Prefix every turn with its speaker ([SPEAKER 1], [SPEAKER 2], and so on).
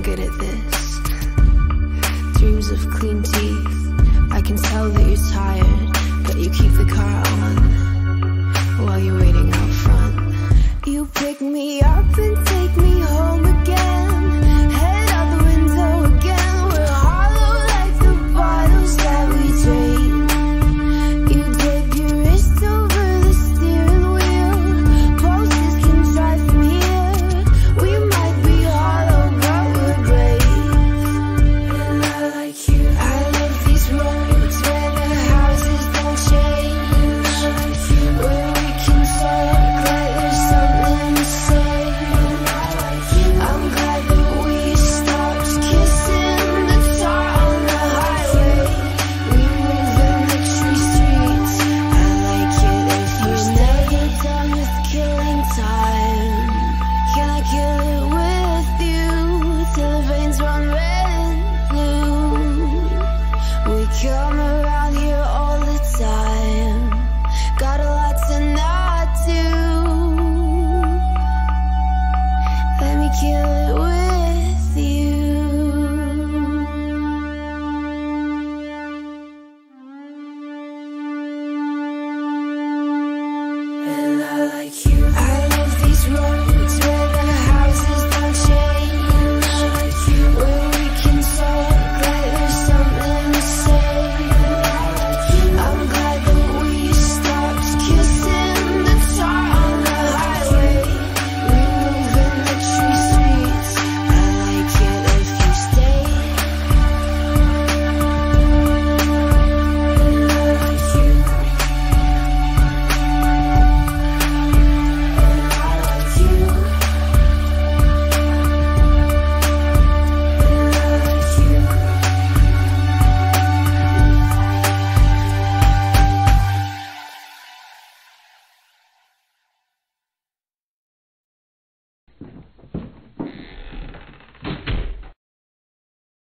[SPEAKER 1] good at this. Dreams of clean teeth. I can tell that you're tired, but you keep the car on while you're waiting out front. You pick me up and take me home again. Head out the window again. We're hollow like the bottles that we drain. You dip your wrist over the steering wheel. Pulses can drive from here. We might be hollow, but we're brave. And I like you. I love these roads where the houses don't change, where we can talk like there's something to say. I'm glad that we stopped kissing the tar on the highway. We move in the tree streets. I like it if you're never done with killing time. Can I kill it with you till the veins run red and blue? We come around here all the time. Got a lot to not do. Let me kill it with you. And I like you. I love these roads where the houses don't change, where we can talk like there's something to say. I'm glad that we stopped kissing the tar on the highway. We move in the tree streets. I like it if you stay. And I like you. And I like you. And I like you.